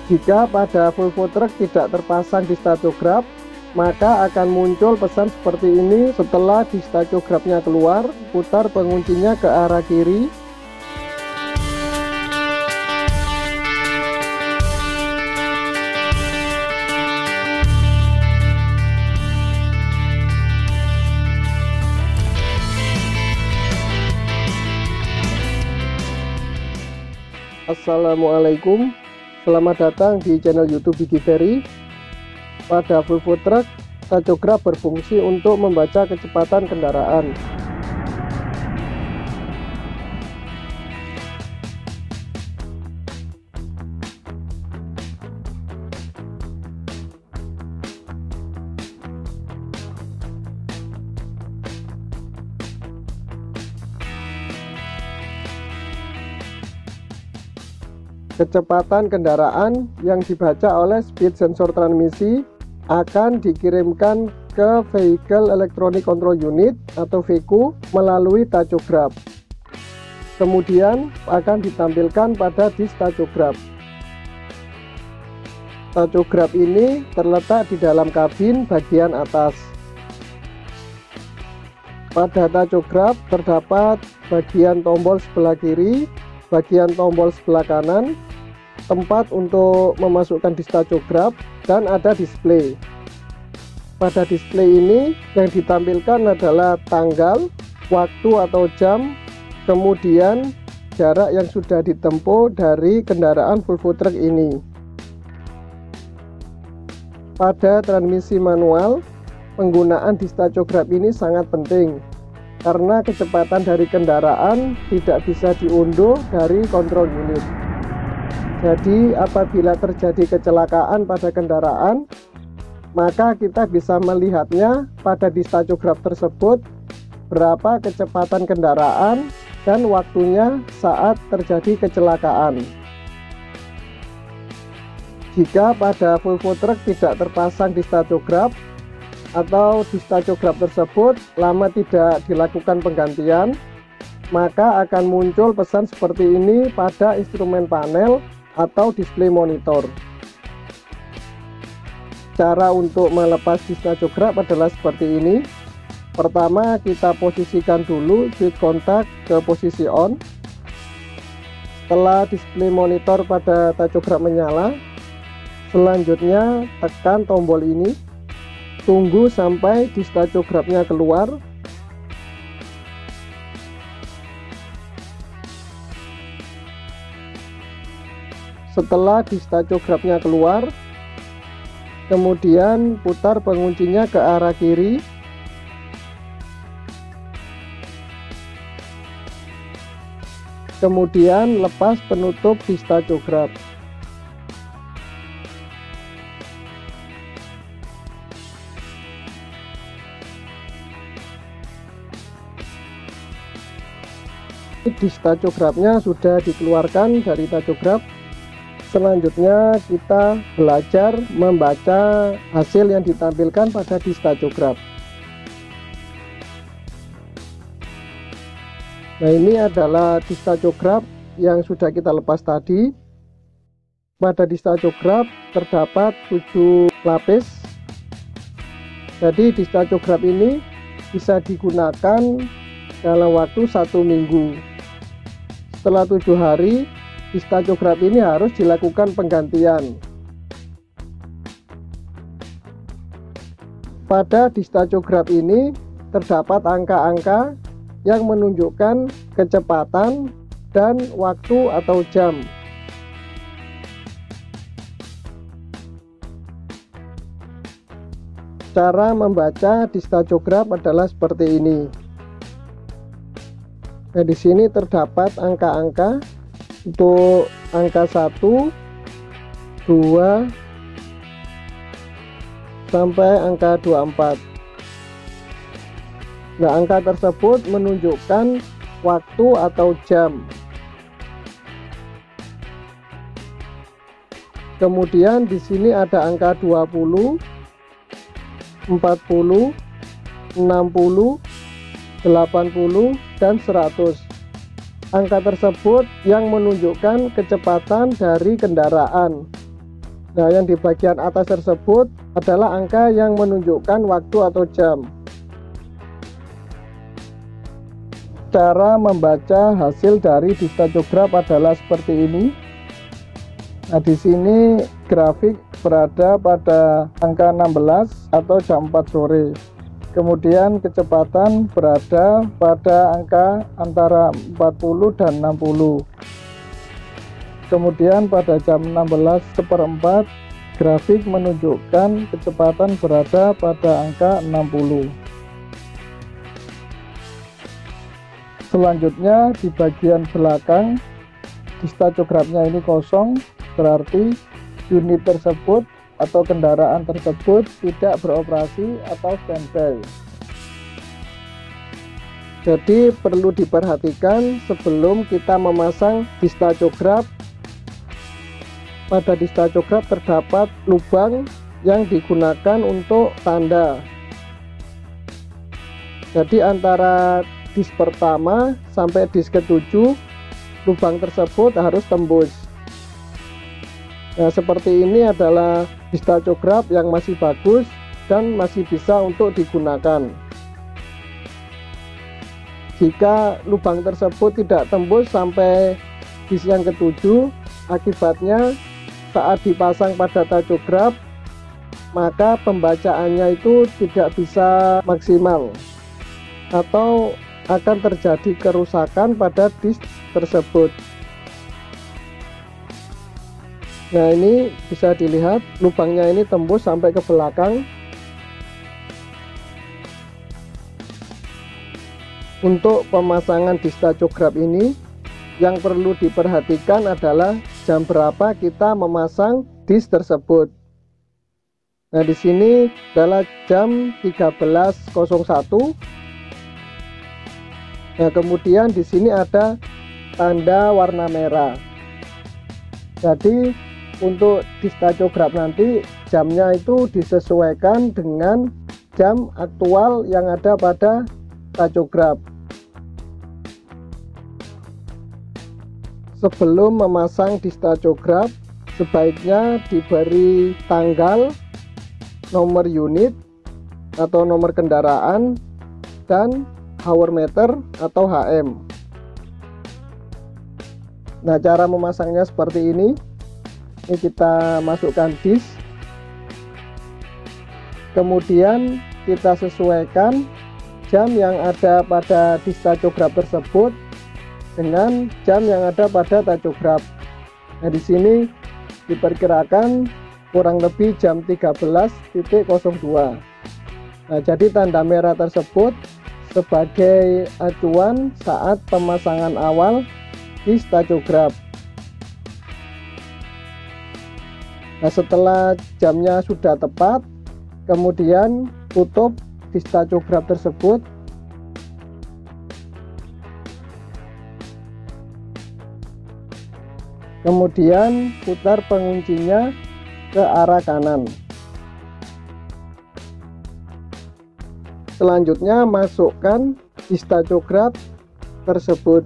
Jika pada Volvo Truck tidak terpasang distachograph, maka akan muncul pesan seperti ini. Setelah distachograph-nya keluar, putar penguncinya ke arah kiri. Assalamualaikum, selamat datang di channel YouTube Gigi Ferry. Pada Volvo Truck, tachograph berfungsi untuk membaca kecepatan kendaraan. Kecepatan kendaraan yang dibaca oleh speed sensor transmisi akan dikirimkan ke Vehicle Electronic Control Unit atau VECU melalui tachograph. Kemudian akan ditampilkan pada distachograph. Tachograph ini terletak di dalam kabin bagian atas. Pada tachograph terdapat bagian tombol sebelah kiri, bagian tombol sebelah kanan, tempat untuk memasukkan distachograph, dan ada display. Pada display ini yang ditampilkan adalah tanggal, waktu atau jam, kemudian jarak yang sudah ditempuh dari kendaraan Volvo Truck ini. Pada transmisi manual, penggunaan distachograph ini sangat penting karena kecepatan dari kendaraan tidak bisa diunduh dari kontrol unit. Jadi apabila terjadi kecelakaan pada kendaraan, maka kita bisa melihatnya pada distachograph tersebut berapa kecepatan kendaraan dan waktunya saat terjadi kecelakaan. Jika pada Volvo Truck tidak terpasang distachograph, atau distachograph tersebut lama tidak dilakukan penggantian, maka akan muncul pesan seperti ini pada instrumen panel atau display monitor. Cara untuk melepas distachograph adalah seperti ini. Pertama, kita posisikan dulu switch kontak ke posisi on. Setelah display monitor pada tachograph menyala, selanjutnya tekan tombol ini. Tunggu sampai distachograph-nya keluar. Setelah distachograph-nya keluar, kemudian putar penguncinya ke arah kiri. Kemudian lepas penutup distachograph. Distachograph-nya sudah dikeluarkan dari tachograph. Selanjutnya kita belajar membaca hasil yang ditampilkan pada distachograph. Nah, ini adalah distachograph yang sudah kita lepas tadi. Pada distachograph terdapat 7 lapis. Jadi distachograph ini bisa digunakan dalam waktu 1 minggu. Setelah 7 hari, distachograph ini harus dilakukan penggantian. Pada distachograph ini terdapat angka-angka yang menunjukkan kecepatan dan waktu atau jam. Cara membaca distachograph adalah seperti ini. Nah, di sini terdapat angka-angka untuk angka 1, 2, sampai angka 24. Nah, angka tersebut menunjukkan waktu atau jam. Kemudian di sini ada angka 20, 40, 60, 80, dan 100. Angka tersebut yang menunjukkan kecepatan dari kendaraan. Nah, yang di bagian atas tersebut adalah angka yang menunjukkan waktu atau jam. Cara membaca hasil dari Distachograph adalah seperti ini. Nah, di sini grafik berada pada angka 16 atau jam 4 sore. Kemudian kecepatan berada pada angka antara 40 dan 60. Kemudian pada jam 16:04 grafik menunjukkan kecepatan berada pada angka 60. Selanjutnya di bagian belakang Distachograph-nya ini kosong, berarti unit tersebut atau kendaraan tersebut tidak beroperasi atau standby. Jadi perlu diperhatikan sebelum kita memasang Distachograph. Pada Distachograph terdapat lubang yang digunakan untuk tanda. Jadi antara disk pertama sampai disk ke-7 lubang tersebut harus tembus. Nah, seperti ini adalah Distachograph yang masih bagus dan masih bisa untuk digunakan. Jika lubang tersebut tidak tembus sampai disk yang ke-7, akibatnya saat dipasang pada tachograph maka pembacaannya itu tidak bisa maksimal atau akan terjadi kerusakan pada disk tersebut. Nah, ini bisa dilihat lubangnya ini tembus sampai ke belakang. Untuk pemasangan Distachograph ini yang perlu diperhatikan adalah jam berapa kita memasang disk tersebut. Nah, di sini adalah jam 13.01. Nah, kemudian di sini ada tanda warna merah. Jadi untuk Distachograph nanti jamnya itu disesuaikan dengan jam aktual yang ada pada tachograph. Sebelum memasang Distachograph sebaiknya diberi tanggal, nomor unit atau nomor kendaraan, dan hour meter atau HM. Nah, cara memasangnya seperti ini. Ini kita masukkan disk, kemudian kita sesuaikan jam yang ada pada Distachograph tersebut dengan jam yang ada pada tachograph. Nah, di sini diperkirakan kurang lebih jam 13.02. Nah, jadi tanda merah tersebut sebagai acuan saat pemasangan awal Distachograph. Nah, setelah jamnya sudah tepat, kemudian tutup Distachograph tersebut. Kemudian putar penguncinya ke arah kanan. Selanjutnya masukkan Distachograph tersebut.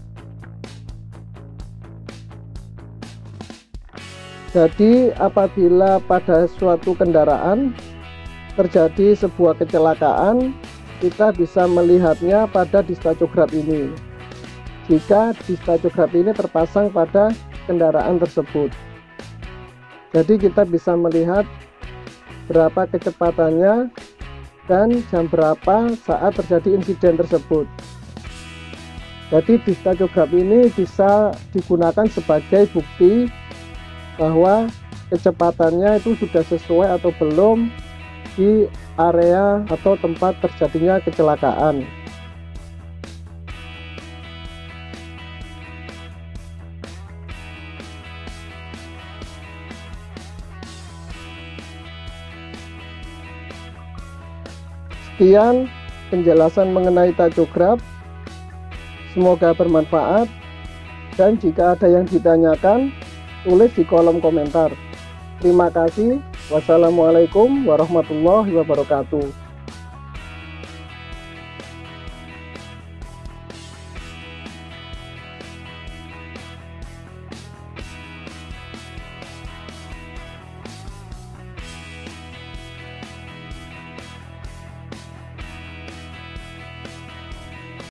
Jadi apabila pada suatu kendaraan terjadi sebuah kecelakaan, kita bisa melihatnya pada Distachograph ini. Jika Distachograph ini terpasang pada kendaraan tersebut, jadi kita bisa melihat berapa kecepatannya dan jam berapa saat terjadi insiden tersebut. Jadi Distachograph ini bisa digunakan sebagai bukti bahwa kecepatannya itu sudah sesuai atau belum di area atau tempat terjadinya kecelakaan. Sekian penjelasan mengenai tachograph, semoga bermanfaat, dan jika ada yang ditanyakan tulis di kolom komentar. Terima kasih. Wassalamualaikum warahmatullahi wabarakatuh.